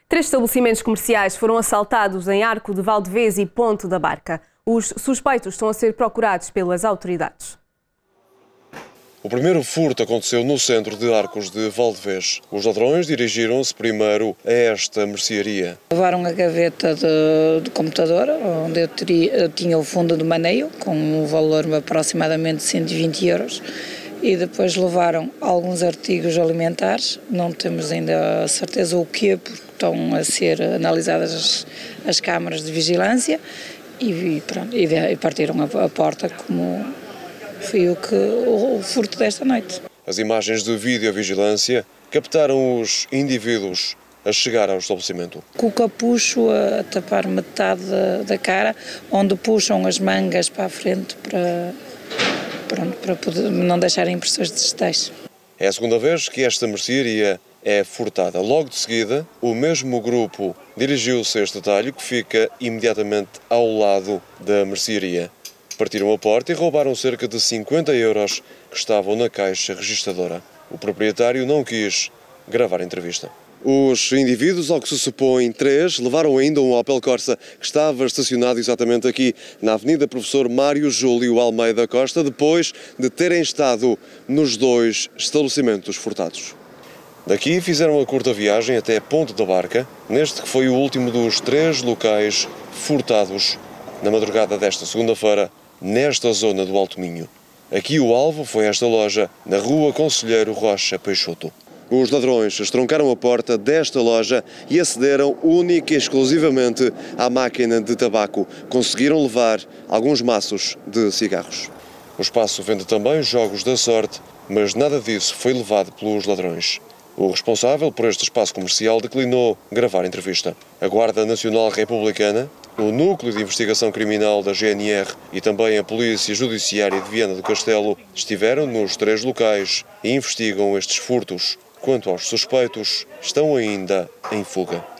Três estabelecimentos comerciais foram assaltados em Arco de Valdevez e Ponte da Barca. Os suspeitos estão a ser procurados pelas autoridades. O primeiro furto aconteceu no centro de Arcos de Valdevez. Os ladrões dirigiram-se primeiro a esta mercearia. Levaram a gaveta do computador, onde eu tinha o fundo de maneio, com um valor de aproximadamente 120 euros. E depois levaram alguns artigos alimentares, não temos ainda a certeza o quê, porque estão a ser analisadas as câmaras de vigilância e partiram a porta, como foi o furto desta noite. As imagens de videovigilância captaram os indivíduos a chegar ao estabelecimento. Com o capucho a tapar metade da cara, onde puxam as mangas para a frente para poder não deixarem impressões digitais. É a segunda vez que esta mercearia é furtada. Logo de seguida, o mesmo grupo dirigiu-se a este talho que fica imediatamente ao lado da mercearia. Partiram a porta e roubaram cerca de 50 euros que estavam na caixa registradora. O proprietário não quis gravar a entrevista. Os indivíduos, ao que se supõe três, levaram ainda um Opel Corsa que estava estacionado exatamente aqui na Avenida Professor Mário Júlio Almeida Costa, depois de terem estado nos dois estabelecimentos furtados. Daqui fizeram a curta viagem até Ponte da Barca, neste que foi o último dos três locais furtados na madrugada desta segunda-feira, nesta zona do Alto Minho. Aqui o alvo foi esta loja, na Rua Conselheiro Rocha Peixoto. Os ladrões estroncaram a porta desta loja e acederam única e exclusivamente à máquina de tabaco. Conseguiram levar alguns maços de cigarros. O espaço vende também jogos da sorte, mas nada disso foi levado pelos ladrões. O responsável por este espaço comercial declinou gravar a entrevista. A Guarda Nacional Republicana, o Núcleo de Investigação Criminal da GNR e também a Polícia Judiciária de Viana do Castelo estiveram nos três locais e investigam estes furtos. Quanto aos suspeitos, estão ainda em fuga.